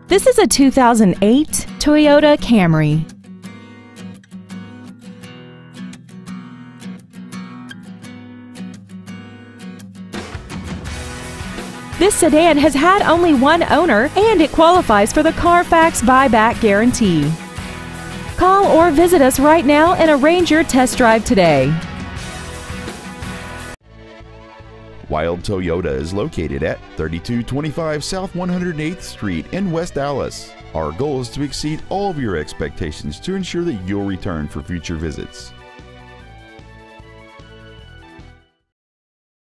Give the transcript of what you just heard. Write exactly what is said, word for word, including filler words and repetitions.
This is a two thousand eight Toyota Camry. This sedan has had only one owner and it qualifies for the Carfax buyback guarantee. Call or visit us right now and arrange your test drive today. Wilde Toyota is located at thirty-two twenty-five South one hundred eighth Street in West Allis. Our goal is to exceed all of your expectations to ensure that you'll return for future visits.